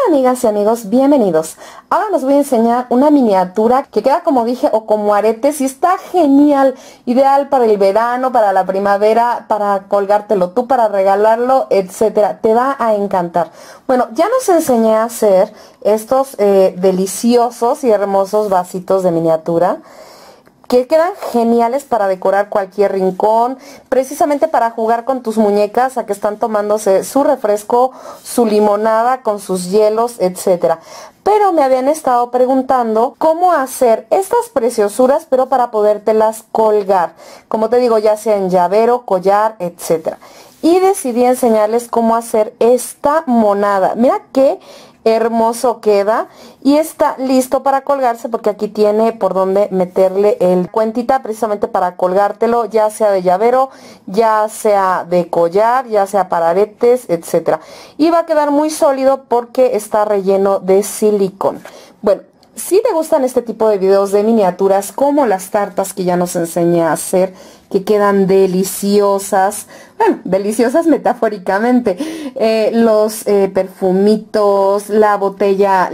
Amigas y amigos, bienvenidos. Ahora les voy a enseñar una miniatura que queda, como dije, o como aretes, y está genial, ideal para el verano, para la primavera, para colgártelo tú, para regalarlo, etcétera. Te va a encantar. Bueno, ya nos enseñé a hacer estos deliciosos y hermosos vasitos de miniatura que quedan geniales para decorar cualquier rincón, precisamente para jugar con tus muñecas a que están tomándose su refresco, su limonada con sus hielos, etcétera. Pero me habían estado preguntando cómo hacer estas preciosuras, pero para podértelas colgar, como te digo, ya sea en llavero, collar, etcétera. Y decidí enseñarles cómo hacer esta monada. Mira qué hermoso queda y está listo para colgarse, porque aquí tiene por donde meterle el cuentita precisamente para colgártelo, ya sea de llavero, ya sea de collar, ya sea para aretes, etcétera. Y va a quedar muy sólido porque está relleno de silicón. Bueno, si te gustan este tipo de videos de miniaturas, como las tartas que ya nos enseñé a hacer, que quedan deliciosas, bueno, deliciosas metafóricamente, los perfumitos, la botella,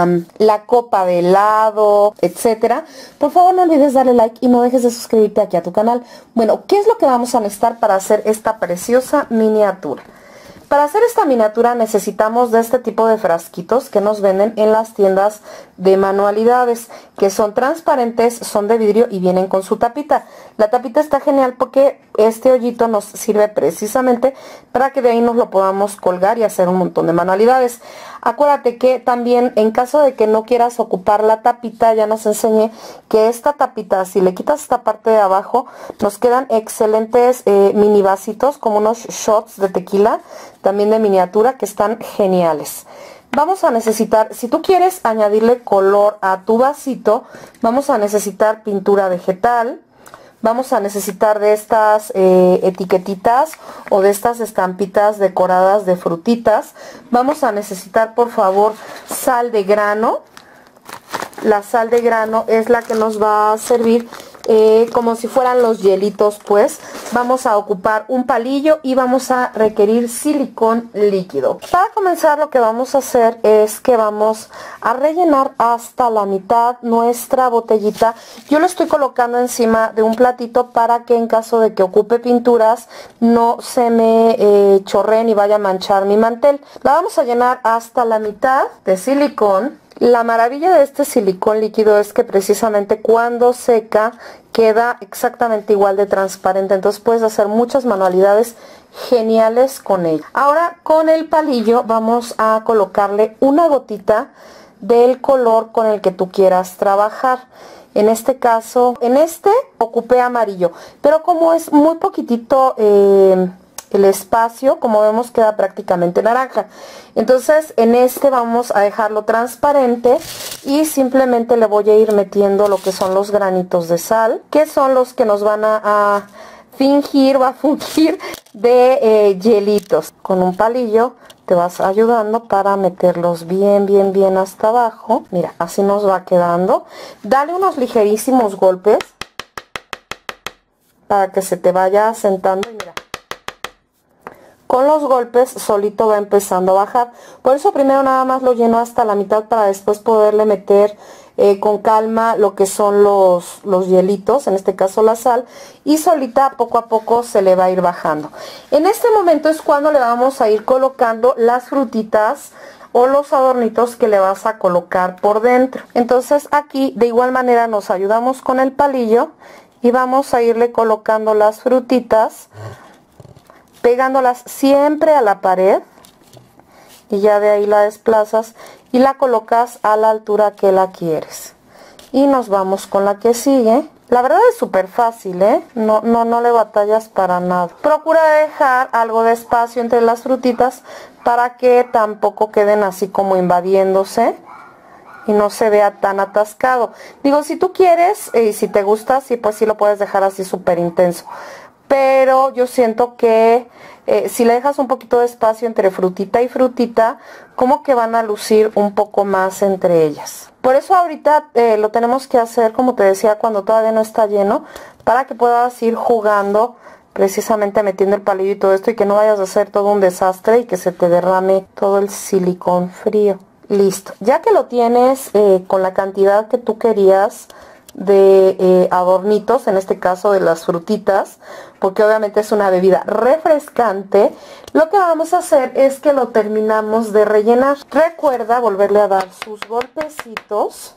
la copa de helado, etcétera, por favor no olvides darle like y no dejes de suscribirte aquí a tu canal. Bueno, ¿qué es lo que vamos a necesitar para hacer esta preciosa miniatura? Para hacer esta miniatura necesitamos de este tipo de frasquitos que nos venden en las tiendas de manualidades, que son transparentes, son de vidrio y vienen con su tapita. La tapita está genial porque este hoyito nos sirve precisamente para que de ahí nos lo podamos colgar y hacer un montón de manualidades. Acuérdate que también, en caso de que no quieras ocupar la tapita, ya nos enseñé que esta tapita, si le quitas esta parte de abajo, nos quedan excelentes mini vasitos, como unos shots de tequila, también de miniatura, que están geniales. Vamos a necesitar, si tú quieres añadirle color a tu vasito, vamos a necesitar pintura vegetal. Vamos a necesitar de estas etiquetitas o de estas estampitas decoradas de frutitas. Vamos a necesitar, por favor, sal de grano. La sal de grano es la que nos va a servir como si fueran los hielitos, pues. Vamos a ocupar un palillo y vamos a requerir silicón líquido. Para comenzar, lo que vamos a hacer es que vamos a rellenar hasta la mitad nuestra botellita. Yo lo estoy colocando encima de un platito para que en caso de que ocupe pinturas no se me chorreen y vaya a manchar mi mantel. La vamos a llenar hasta la mitad de silicón. La maravilla de este silicón líquido es que precisamente cuando seca queda exactamente igual de transparente, entonces puedes hacer muchas manualidades geniales con él. Ahora con el palillo vamos a colocarle una gotita del color con el que tú quieras trabajar. En este caso, en este ocupé amarillo, pero como es muy poquitito el espacio, como vemos, queda prácticamente naranja. Entonces en este vamos a dejarlo transparente y simplemente le voy a ir metiendo lo que son los granitos de sal, que son los que nos van a fingir o a fungir de hielitos. Con un palillo te vas ayudando para meterlos bien hasta abajo. Mira, así nos va quedando. Dale unos ligerísimos golpes para que se te vaya asentando y mira, con los golpes solito va empezando a bajar. Por eso primero nada más lo lleno hasta la mitad para después poderle meter con calma lo que son los hielitos, en este caso la sal, y solita poco a poco se le va a ir bajando. En este momento es cuando le vamos a ir colocando las frutitas o los adornitos que le vas a colocar por dentro. Entonces aquí de igual manera nos ayudamos con el palillo y vamos a irle colocando las frutitas, pegándolas siempre a la pared, y ya de ahí la desplazas y la colocas a la altura que la quieres. Y nos vamos con la que sigue. La verdad es súper fácil, no le batallas para nada. Procura dejar algo de espacio entre las frutitas para que tampoco queden así como invadiéndose y no se vea tan atascado. Digo, si tú quieres y si te gusta, sí, pues sí lo puedes dejar así súper intenso. Pero yo siento que si le dejas un poquito de espacio entre frutita y frutita, como que van a lucir un poco más entre ellas. Por eso ahorita lo tenemos que hacer, como te decía, cuando todavía no está lleno, para que puedas ir jugando precisamente metiendo el palillo y todo esto, y que no vayas a hacer todo un desastre y que se te derrame todo el silicón frío. Listo, ya que lo tienes con la cantidad que tú querías de adornitos, en este caso de las frutitas, porque obviamente es una bebida refrescante, lo que vamos a hacer es que lo terminamos de rellenar. Recuerda volverle a dar sus golpecitos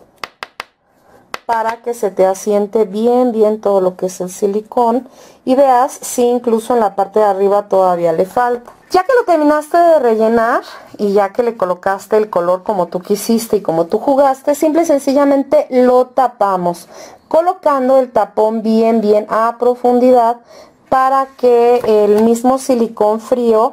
para que se te asiente bien todo lo que es el silicón y veas si incluso en la parte de arriba todavía le falta. Ya que lo terminaste de rellenar y ya que le colocaste el color como tú quisiste y como tú jugaste, simple y sencillamente lo tapamos, colocando el tapón bien a profundidad para que el mismo silicón frío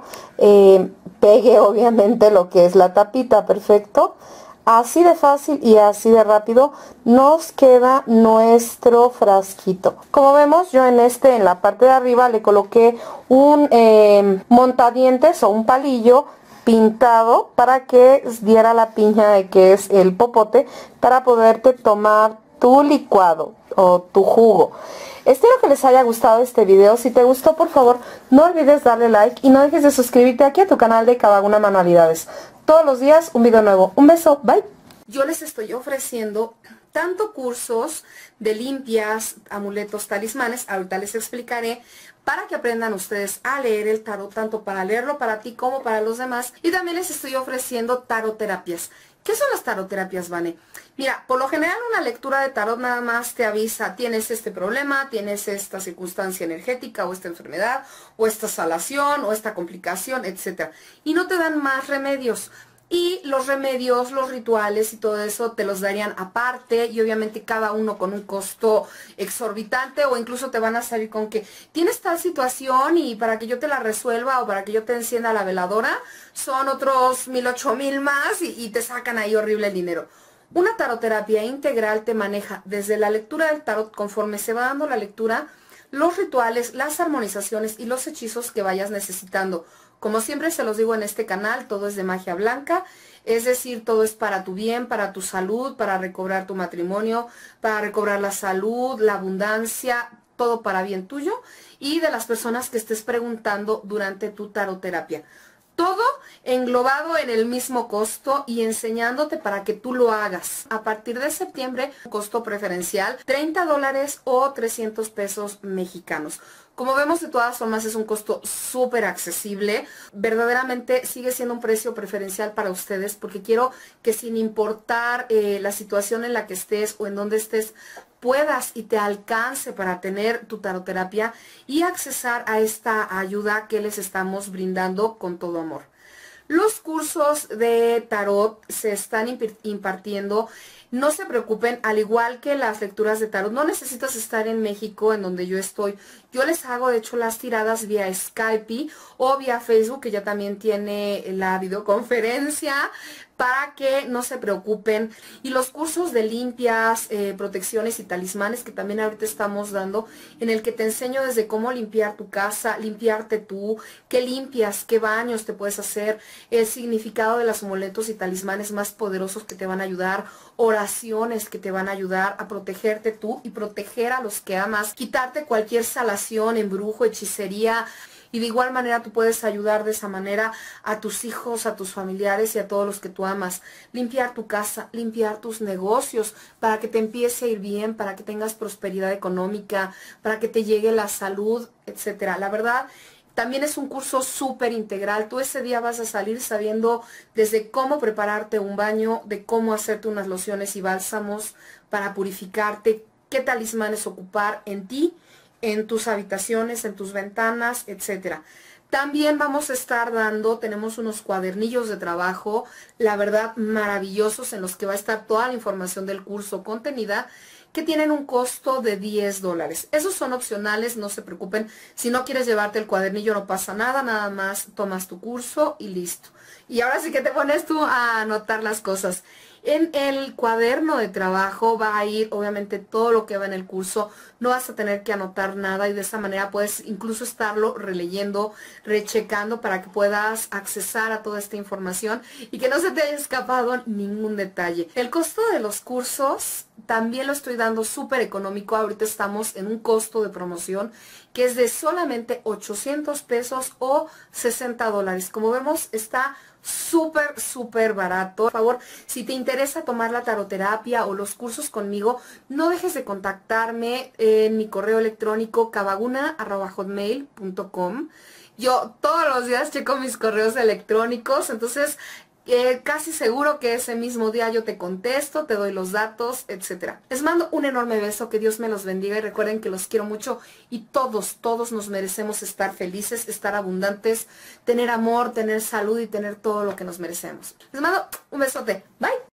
pegue obviamente lo que es la tapita. Perfecto. Así de fácil y así de rápido nos queda nuestro frasquito. Como vemos, yo en la parte de arriba le coloqué un montadientes o un palillo pintado para que diera la piña de que es el popote para poderte tomar tu licuado o tu jugo. Espero que les haya gustado este video. Si te gustó, por favor, no olvides darle like y no dejes de suscribirte aquí a tu canal de Kabaguna Manualidades. Todos los días un video nuevo. Un beso, bye. Yo les estoy ofreciendo tanto cursos de limpias, amuletos, talismanes, ahorita les explicaré, para que aprendan ustedes a leer el tarot, tanto para leerlo para ti como para los demás. Y también les estoy ofreciendo taroterapias. ¿Qué son las taroterapias, Vane? Mira, por lo general una lectura de tarot nada más te avisa, tienes este problema, tienes esta circunstancia energética o esta enfermedad, o esta salación, o esta complicación, etc. Y no te dan más remedios. Y los remedios, los rituales y todo eso te los darían aparte y obviamente cada uno con un costo exorbitante, o incluso te van a salir con que tienes tal situación y para que yo te la resuelva o para que yo te encienda la veladora son otros 1000, 8000 más y te sacan ahí horrible el dinero. Una taroterapia integral te maneja desde la lectura del tarot, conforme se va dando la lectura, los rituales, las armonizaciones y los hechizos que vayas necesitando. Como siempre se los digo en este canal, todo es de magia blanca, es decir, todo es para tu bien, para tu salud, para recobrar tu matrimonio, para recobrar la salud, la abundancia, todo para bien tuyo y de las personas que estés preguntando durante tu taroterapia. Todo englobado en el mismo costo y enseñándote para que tú lo hagas. A partir de septiembre, costo preferencial, $30 o 300 pesos mexicanos. Como vemos, de todas formas es un costo súper accesible. Verdaderamente sigue siendo un precio preferencial para ustedes porque quiero que sin importar la situación en la que estés o en donde estés, puedas y te alcance para tener tu taroterapia y accesar a esta ayuda que les estamos brindando con todo amor. Los cursos de tarot se están impartiendo. No se preocupen, al igual que las lecturas de tarot, no necesitas estar en México, en donde yo estoy. Yo les hago, de hecho, las tiradas vía Skype o vía Facebook, que ya también tiene la videoconferencia, para que no se preocupen. Y los cursos de limpias, protecciones y talismanes que también ahorita estamos dando, en el que te enseño desde cómo limpiar tu casa, limpiarte tú, qué limpias, qué baños te puedes hacer, el significado de los amuletos y talismanes más poderosos que te van a ayudar, oraciones que te van a ayudar a protegerte tú y proteger a los que amas, quitarte cualquier salación, embrujo, hechicería. Y de igual manera tú puedes ayudar de esa manera a tus hijos, a tus familiares y a todos los que tú amas. Limpiar tu casa, limpiar tus negocios para que te empiece a ir bien, para que tengas prosperidad económica, para que te llegue la salud, etcétera. La verdad, también es un curso súper integral. Tú ese día vas a salir sabiendo desde cómo prepararte un baño, de cómo hacerte unas lociones y bálsamos para purificarte, qué talismanes ocupar en ti, en tus habitaciones, en tus ventanas, etcétera. También vamos a estar dando, tenemos unos cuadernillos de trabajo, la verdad maravillosos, en los que va a estar toda la información del curso contenida, que tienen un costo de $10. Esos son opcionales, no se preocupen. Si no quieres llevarte el cuadernillo no pasa nada, nada más tomas tu curso y listo. Y ahora sí que te pones tú a anotar las cosas. En el cuaderno de trabajo va a ir obviamente todo lo que va en el curso, no vas a tener que anotar nada y de esa manera puedes incluso estarlo releyendo, rechecando para que puedas accesar a toda esta información y que no se te haya escapado ningún detalle. El costo de los cursos también lo estoy dando súper económico, ahorita estamos en un costo de promoción que es de solamente 800 pesos o 60 dólares. Como vemos, está súper, súper barato. Por favor, si te interesa tomar la taroterapia o los cursos conmigo, no dejes de contactarme en mi correo electrónico cavaguna@hotmail.com. Yo todos los días checo mis correos electrónicos, entonces casi seguro que ese mismo día yo te contesto, te doy los datos, etcétera. Les mando un enorme beso, que Dios me los bendiga y recuerden que los quiero mucho y todos, todos nos merecemos estar felices, estar abundantes, tener amor, tener salud y tener todo lo que nos merecemos. Les mando un besote. Bye.